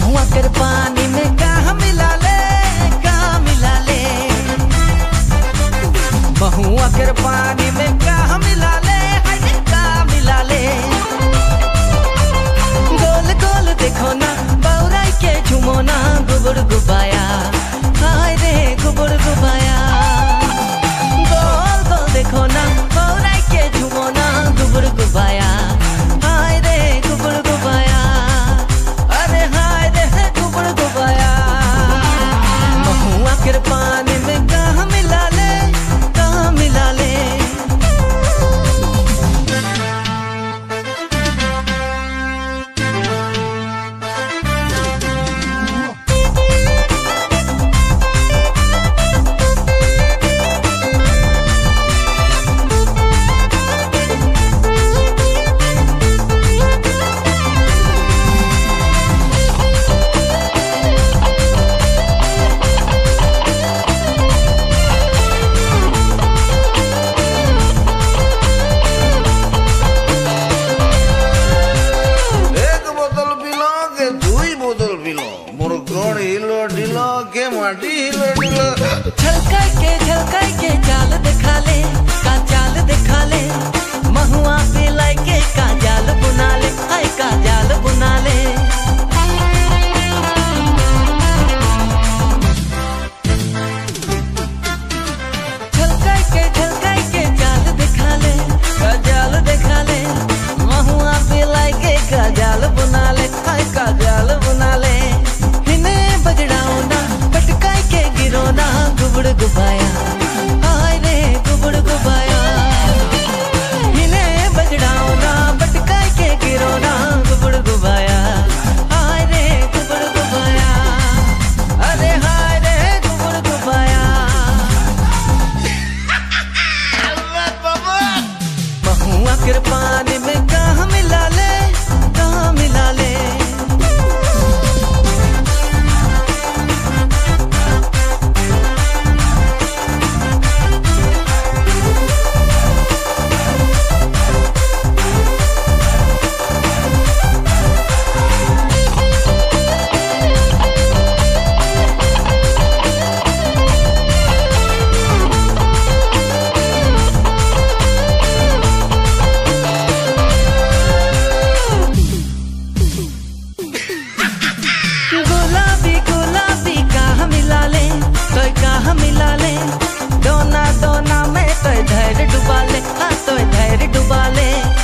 महुआ कर पानी में कहाँ मिला ले, कहाँ मिला ले। महुआ कर पानी में कहाँ मिला ले, कहाँ मिला ले। गोल गोल देखो ना बौराई के झूमो ना गुबुर गुबाया, हाय रे गुबुर गुबाया। गोल गोल देखो ना बौराई के झूमो ना गुबुर गुबाया, हाय रे गुबुर गुबाया। अरे हाय रे गुबुर गुबाया। महुआ के पानी में कहाँ मिला ले, कहाँ मिला ले। झलकाई के जाल दिखा ले, का जाल दिखा ले। महुआ पिलाई के का जाल बुना ले, हाय का जाल बुना ले। झलकाई के जाल दिखा ले, का जाल दिखा ले। महुआ पिलाई के का जाल बुना ले, हाय का जाल बुना ले। इन्हें बजड़ाओ ना पटकाई के गिरो ना गुबुड़ गुबाया, हाय रे गुबुड़ गुबाया। इन्हें बजड़ाओ ना पटकाई के गिरो ना गुबुड़ गुबाया, हाय रे गुबुड़ गुबाया। अरे हाय रे गुबुड़ गुबाया। महुआ के पानी में कहाँ मिला ले, कहाँ मिला ले। कहाँ मिला ले। दोना दोना में तो धैर्य डुबा ले, हाँ तो धैर्य डुबा ले।